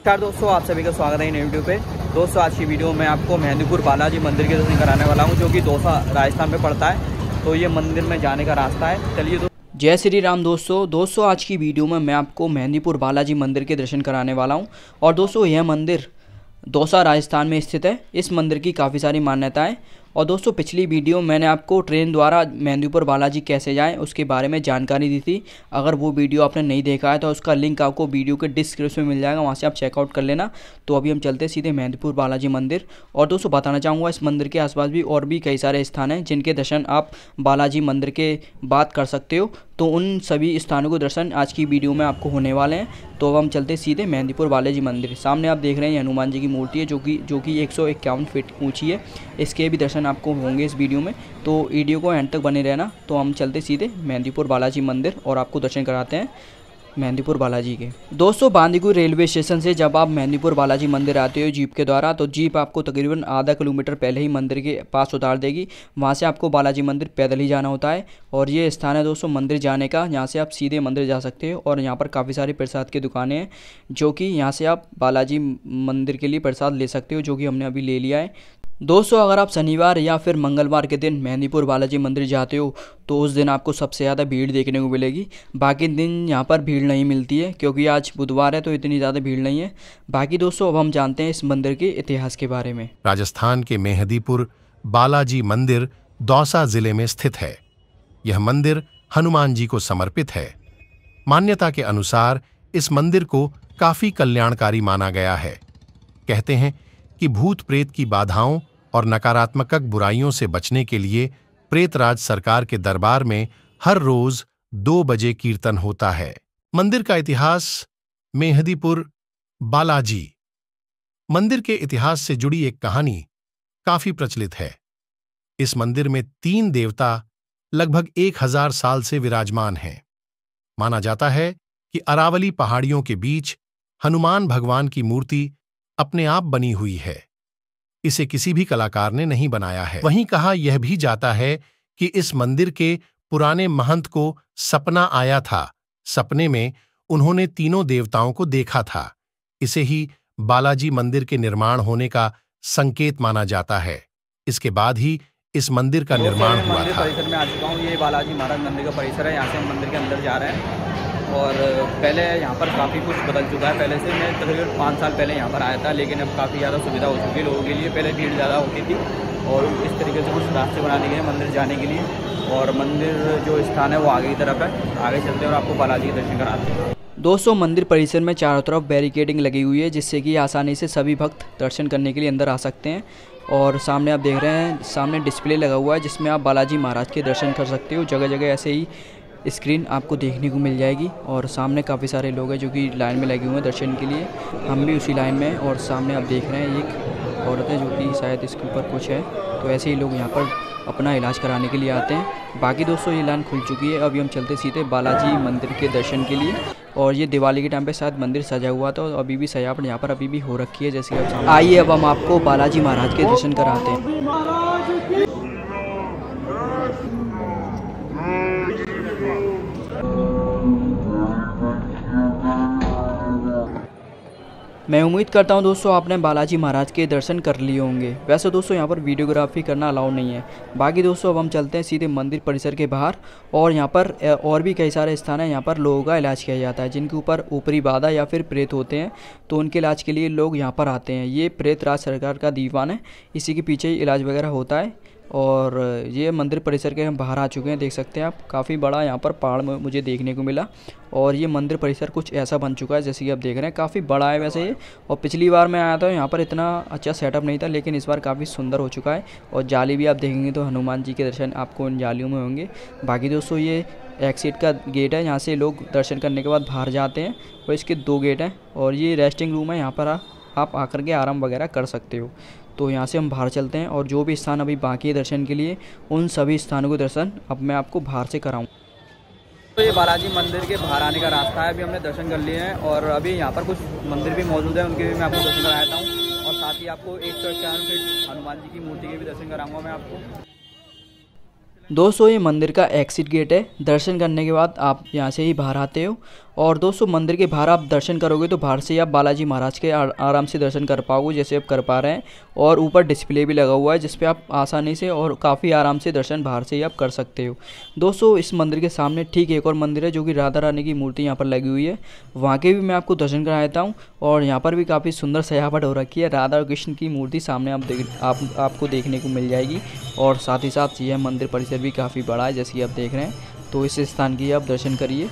नमस्कार दोस्तों, आप सभी का स्वागत है इन यूट्यूब पे। दोस्तों आज की वीडियो में आपको मेहंदीपुर बालाजी मंदिर के दर्शन कराने वाला हूं, जो कि दौसा राजस्थान में पड़ता है। तो ये मंदिर में जाने का रास्ता है, चलिए। जय श्री राम दोस्तों आज की वीडियो में मैं आपको मेहंदीपुर बालाजी मंदिर के दर्शन कराने वाला हूं। और दोस्तों यह मंदिर दौसा राजस्थान में स्थित है। इस मंदिर की काफ़ी सारी मान्यताएं। और दोस्तों पिछली वीडियो मैंने आपको ट्रेन द्वारा मेहंदीपुर बालाजी कैसे जाएं उसके बारे में जानकारी दी थी। अगर वो वीडियो आपने नहीं देखा है तो उसका लिंक आपको वीडियो के डिस्क्रिप्शन में मिल जाएगा, वहाँ से आप चेकआउट कर लेना। तो अभी हम चलते सीधे मेहंदीपुर बालाजी मंदिर। और दोस्तों बताना चाहूँगा, इस मंदिर के आसपास भी और भी कई सारे स्थान हैं जिनके दर्शन आप बालाजी मंदिर के बाद कर सकते हो। तो उन सभी स्थानों के दर्शन आज की वीडियो में आपको होने वाले हैं। तो अब हम चलते सीधे मेहंदीपुर बालाजी मंदिर। सामने आप देख रहे हैं हनुमान जी की मूर्ति है, जो कि 151 फीट ऊंची है। इसके भी दर्शन आपको होंगे इस वीडियो में, तो वीडियो को एंड तक बने रहना। तो हम चलते सीधे मेहंदीपुर बालाजी मंदिर और आपको दर्शन कराते हैं मेहंदीपुर बालाजी के। दोस्तों बांदीकुई रेलवे स्टेशन से जब आप मेहंदीपुर बालाजी मंदिर आते हो जीप के द्वारा, तो जीप आपको तकरीबन आधा किलोमीटर पहले ही मंदिर के पास उतार देगी। वहाँ से आपको बालाजी मंदिर पैदल ही जाना होता है। और ये स्थान है दोस्तों मंदिर जाने का, यहाँ से आप सीधे मंदिर जा सकते हो। और यहाँ पर काफ़ी सारी प्रसाद की दुकानें हैं, जो कि यहाँ से आप बालाजी मंदिर के लिए प्रसाद ले सकते हो, जो कि हमने अभी ले लिया है। दोस्तों अगर आप शनिवार या फिर मंगलवार के दिन मेहंदीपुर बालाजी मंदिर जाते हो तो उस दिन आपको सबसे ज़्यादा भीड़ देखने को मिलेगी। बाकी दिन यहाँ पर भीड़ नहीं मिलती है, क्योंकि आज बुधवार है तो इतनी ज़्यादा भीड़ नहीं है। बाकी दोस्तों अब हम जानते हैं इस मंदिर के इतिहास के बारे में। राजस्थान के मेहंदीपुर बालाजी मंदिर दौसा जिले में स्थित है। यह मंदिर हनुमान जी को समर्पित है। मान्यता के अनुसार इस मंदिर को काफी कल्याणकारी माना गया है। कहते हैं कि भूत प्रेत की बाधाओं और नकारात्मक बुराइयों से बचने के लिए प्रेतराज सरकार के दरबार में हर रोज 2 बजे कीर्तन होता है। मंदिर का इतिहास। मेहंदीपुर बालाजी मंदिर के इतिहास से जुड़ी एक कहानी काफी प्रचलित है। इस मंदिर में 3 देवता लगभग 1000 साल से विराजमान हैं। माना जाता है कि अरावली पहाड़ियों के बीच हनुमान भगवान की मूर्ति अपने आप बनी हुई है। इसे किसी भी कलाकार ने नहीं बनाया है। वहीं कहा यह भी जाता है कि इस मंदिर के पुराने महंत को सपना आया था। सपने में उन्होंने तीनों देवताओं को देखा था। इसे ही बालाजी मंदिर के निर्माण होने का संकेत माना जाता है। इसके बाद ही इस मंदिर का निर्माण हुआ था। परिसर में आ चुका हूँ। ये बालाजी महाराज मंदिर का परिसर है। यहाँ से हम मंदिर के अंदर जा रहे हैं। और पहले यहाँ पर काफ़ी कुछ बदल चुका है। पहले से मैं तकरीबन 5 साल पहले यहाँ पर आया था, लेकिन अब काफ़ी ज़्यादा सुविधा हो चुकी है लोगों के लिए। पहले भीड़ ज़्यादा होती थी और इस तरीके से कुछ रास्ते बना दिए हैं मंदिर जाने के लिए। और मंदिर जो स्थान है वो आगे की तरफ है। आगे चलते हैं और आपको बालाजी के दर्शन कराते हैं। दोस्तों मंदिर परिसर में चारों तरफ बैरिकेडिंग लगी हुई है, जिससे कि आसानी से सभी भक्त दर्शन करने के लिए अंदर आ सकते हैं। और सामने आप देख रहे हैं, सामने डिस्प्ले लगा हुआ है जिसमें आप बालाजी महाराज के दर्शन कर सकते हो। जगह जगह ऐसे ही स्क्रीन आपको देखने को मिल जाएगी। और सामने काफ़ी सारे लोग हैं जो कि लाइन में लगे हुए हैं दर्शन के लिए। हम भी उसी लाइन में हैं। और सामने आप देख रहे हैं एक औरत है जो कि शायद इसके ऊपर कुछ है। तो ऐसे ही लोग यहाँ पर अपना इलाज कराने के लिए आते हैं। बाकी दोस्तों ये लाइन खुल चुकी है। अभी हम चलते सीधे बालाजी मंदिर के दर्शन के लिए। और ये दिवाली के टाइम पे शायद मंदिर सजा हुआ था, और अभी भी सजावट यहाँ पर अभी भी हो रखी है जैसे आप सामने। आइए अब हम आपको बालाजी महाराज के दर्शन कराते हैं। मैं उम्मीद करता हूं दोस्तों आपने बालाजी महाराज के दर्शन कर लिए होंगे। वैसे दोस्तों यहां पर वीडियोग्राफी करना अलाउ नहीं है। बाकी दोस्तों अब हम चलते हैं सीधे मंदिर परिसर के बाहर। और यहां पर और भी कई सारे स्थान हैं। यहां पर लोगों का इलाज किया जाता है जिनके ऊपर ऊपरी बाधा या फिर प्रेत होते हैं, तो उनके इलाज के लिए लोग यहाँ पर आते हैं। ये प्रेतराज सरकार का दीवान है, इसी के पीछे ही इलाज वगैरह होता है। और ये मंदिर परिसर के हम बाहर आ चुके हैं, देख सकते हैं आप। काफ़ी बड़ा यहाँ पर पहाड़ में मुझे देखने को मिला। और ये मंदिर परिसर कुछ ऐसा बन चुका है जैसे कि आप देख रहे हैं। काफ़ी बड़ा है वैसे ये। और पिछली बार मैं आया था यहाँ पर इतना अच्छा सेटअप नहीं था, लेकिन इस बार काफ़ी सुंदर हो चुका है। और जाली भी आप देखेंगे तो हनुमान जी के दर्शन आपको इन जालियों में होंगे। बाकी दोस्तों ये एग्जिट का गेट है, यहाँ से लोग दर्शन करने के बाद बाहर जाते हैं। और इसके 2 गेट हैं। और ये रेस्टिंग रूम है, यहाँ पर आप आकर के आराम वगैरह कर सकते हो। तो यहाँ से हम बाहर चलते हैं और जो भी स्थान अभी बाकी है दर्शन के लिए, उन सभी स्थानों के दर्शन अब मैं आपको बाहर से कराऊँ। तो ये बालाजी मंदिर के बाहर आने का रास्ता है। अभी हमने दर्शन कर लिए हैं और अभी यहाँ पर कुछ मंदिर भी मौजूद है, उनके भी मैं आपको दर्शन कराता हूँ। और साथ ही आपको 151 फीट हनुमान जी की मूर्ति के भी दर्शन कराऊंगा मैं आपको। दोस्तों ये मंदिर का एग्जिट गेट है। दर्शन करने के बाद आप यहाँ से ही बाहर आते हो और दोस्तों मंदिर के बाहर आप दर्शन करोगे तो बाहर से आप बालाजी महाराज के आराम से दर्शन कर पाओगे, जैसे आप कर पा रहे हैं। और ऊपर डिस्प्ले भी लगा हुआ है जिस पे आप आसानी से और काफ़ी आराम से दर्शन बाहर से ही आप कर सकते हो। दोस्तों इस मंदिर के सामने ठीक एक और मंदिर है जो कि राधा रानी की मूर्ति यहाँ पर लगी हुई है, वहाँ के भी मैं आपको दर्शन करा देता हूँ। और यहाँ पर भी काफ़ी सुंदर सजावट हो रखी है, राधा और कृष्ण की मूर्ति सामने आपको देखने को मिल जाएगी। और साथ ही साथ यह मंदिर परिसर भी काफ़ी बड़ा है जैसे कि आप देख रहे हैं। तो इस स्थान की आप दर्शन करिए।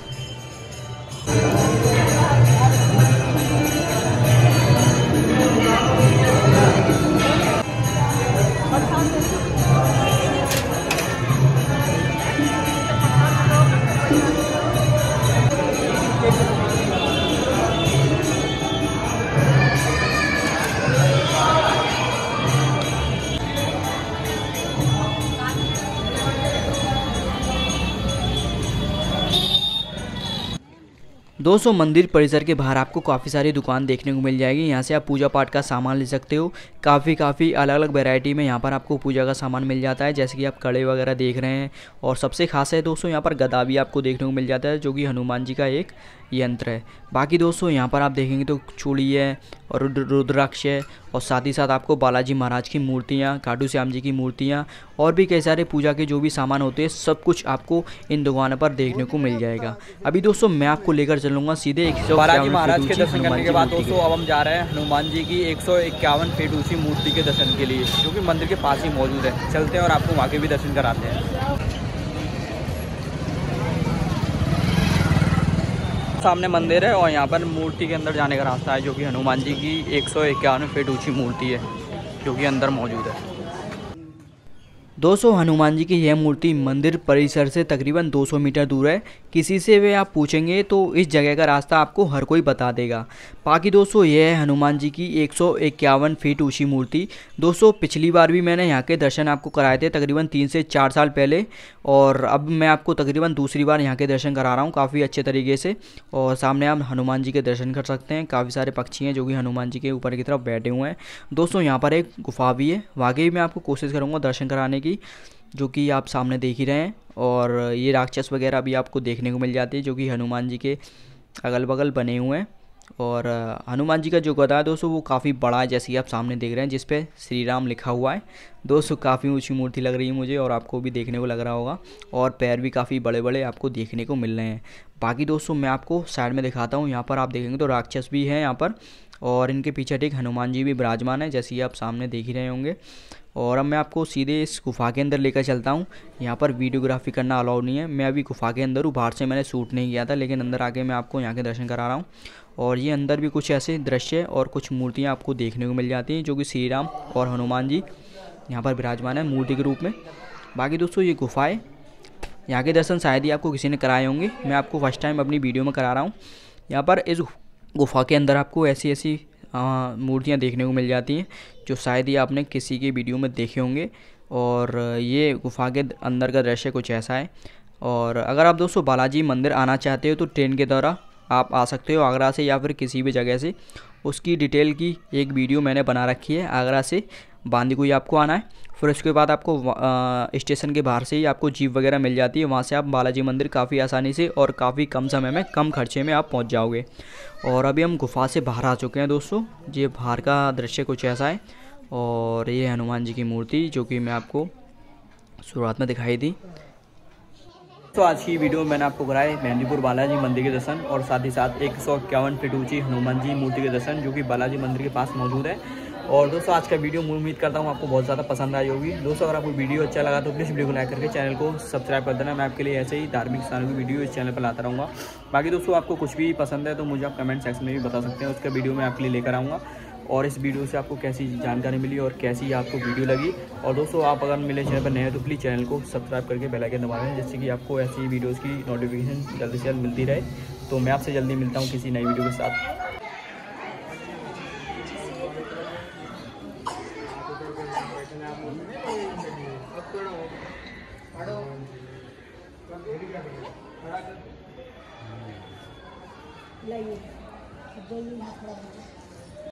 दोस्तों मंदिर परिसर के बाहर आपको काफ़ी सारी दुकान देखने को मिल जाएगी। यहाँ से आप पूजा पाठ का सामान ले सकते हो। काफ़ी अलग अलग वैरायटी में यहाँ पर आपको पूजा का सामान मिल जाता है, जैसे कि आप कड़े वगैरह देख रहे हैं। और सबसे खास है दोस्तों यहाँ पर गदा भी आपको देखने को मिल जाता है जो कि हनुमान जी का एक यंत्र है। बाकी दोस्तों यहाँ पर आप देखेंगे तो चूड़ी है और रुद्राक्ष है, और साथ ही साथ आपको बालाजी महाराज की मूर्तियाँ, खाटू श्याम जी की मूर्तियाँ और भी कई सारे पूजा के जो भी सामान होते हैं सब कुछ आपको इन दुकानों पर देखने को मिल जाएगा। अभी दोस्तों मैं आपको लेकर चलूँगा सीधे बालाजी महाराज के दर्शन करने के बाद दोस्तों अब हम जा रहे हैं हनुमान जी की 151 फीट ऊंची मूर्ति के दर्शन के लिए, जो कि मंदिर के पास ही मौजूद है। चलते हैं और आपको वहाँ के भी दर्शन कराते हैं। सामने मंदिर है और यहाँ पर मूर्ति के अंदर जाने का रास्ता है, जो कि हनुमान जी की 151 फीट ऊंची मूर्ति है जो कि अंदर मौजूद है। दोस्तों हनुमान जी की यह मूर्ति मंदिर परिसर से तकरीबन 200 मीटर दूर है। किसी से भी आप पूछेंगे तो इस जगह का रास्ता आपको हर कोई बता देगा। बाकी दोस्तों यह है हनुमान जी की 151 फीट ऊंची मूर्ति। दोस्तों पिछली बार भी मैंने यहाँ के दर्शन आपको कराए थे तकरीबन 3 से 4 साल पहले, और अब मैं आपको तकरीबन दूसरी बार यहाँ के दर्शन करा रहा हूँ काफ़ी अच्छे तरीके से। और सामने आप हनुमान जी के दर्शन कर सकते हैं। काफ़ी सारे पक्षी हैं जो कि हनुमान जी के ऊपर की तरफ बैठे हुए हैं। दोस्तों यहाँ पर एक गुफा भी है, वाकई मैं आपको कोशिश करूँगा दर्शन कराने की, जो कि आप सामने देख ही रहे हैं। और ये राक्षस वगैरह भी आपको देखने को मिल जाते हैं जो कि हनुमान जी के अगल बगल बने हुए हैं। और हनुमान जी का जो गदा है दोस्तों वो काफ़ी बड़ा है, जैसे कि आप सामने देख रहे हैं, जिस पे श्री राम लिखा हुआ है। दोस्तों काफ़ी ऊंची मूर्ति लग रही है मुझे, और आपको भी देखने को लग रहा होगा। और पैर भी काफ़ी बड़े बड़े आपको देखने को मिल रहे हैं। बाकी दोस्तों मैं आपको साइड में दिखाता हूँ। यहाँ पर आप देखेंगे तो राक्षस भी हैं यहाँ पर, और इनके पीछे एक हनुमान जी भी विराजमान है, जैसे कि आप सामने देख ही रहे होंगे। और अब मैं आपको सीधे इस गुफा के अंदर लेकर चलता हूँ। यहाँ पर वीडियोग्राफी करना अलाउ नहीं है। मैं अभी गुफा के अंदर हूँ, बाहर से मैंने शूट नहीं किया था, लेकिन अंदर आके मैं आपको यहाँ के दर्शन करा रहा हूँ। और ये अंदर भी कुछ ऐसे दृश्य और कुछ मूर्तियाँ आपको देखने को मिल जाती हैं, जो कि श्री राम और हनुमान जी यहाँ पर विराजमान है मूर्ति के रूप में। बाकी दोस्तों ये गुफाएँ, यहाँ के दर्शन शायद ही आपको किसी ने कराए होंगे, मैं आपको फर्स्ट टाइम अपनी वीडियो में करा रहा हूँ। यहाँ पर इस गुफा के अंदर आपको ऐसी मूर्तियाँ देखने को मिल जाती हैं जो शायद ही आपने किसी के वीडियो में देखे होंगे। और ये गुफा के अंदर का दृश्य कुछ ऐसा है। और अगर आप दोस्तों बालाजी मंदिर आना चाहते हो तो ट्रेन के द्वारा आप आ सकते हो आगरा से, या फिर किसी भी जगह से। उसकी डिटेल की एक वीडियो मैंने बना रखी है। आगरा से बांदीकुई आपको आना है, फिर उसके बाद आपको स्टेशन के बाहर से ही आपको जीप वगैरह मिल जाती है। वहाँ से आप बालाजी मंदिर काफ़ी आसानी से और काफ़ी कम समय में, कम खर्चे में आप पहुँच जाओगे। और अभी हम गुफा से बाहर आ चुके हैं दोस्तों। ये बाहर का दृश्य कुछ ऐसा है। और ये हनुमान जी की मूर्ति जो कि मैं आपको शुरुआत में दिखाई दी। तो आज की वीडियो में मैंने आपको कराए मेहंदीपुर बालाजी मंदिर के दर्शन, और साथ ही साथ 151 फीट ऊंची हनुमान जी मूर्ति के दर्शन, जो कि बालाजी मंदिर के पास मौजूद है। और दोस्तों आज का वीडियो मैं उम्मीद करता हूँ आपको बहुत ज़्यादा पसंद आई होगी। दोस्तों अगर आपको वीडियो अच्छा लगा तो प्लीज़ वीडियो को लाइक करके चैनल को सब्सक्राइब कर देना। मैं आपके लिए ऐसे ही धार्मिक स्थानों की वीडियो इस चैनल पर लाता रहूँगा। बाकी दोस्तों आपको कुछ भी पसंद है तो मुझे आप कमेंट सेक्शन में भी बता सकते हैं, उसका वीडियो मैं आपके लिए लेकर आऊँगा। और इस वीडियो से आपको कैसी जानकारी मिली और कैसी आपको वीडियो लगी। और दोस्तों आप अगर मेरे चैनल पर नए हैं तो प्लीज़ चैनल को सब्सक्राइब करके बेल आइकन दबा दें, जिससे कि आपको ऐसी वीडियोज़ की नोटिफिकेशन जल्दी से जल्द मिलती रहे। तो मैं आपसे जल्दी मिलता हूँ किसी नई वीडियो के साथ। लाइए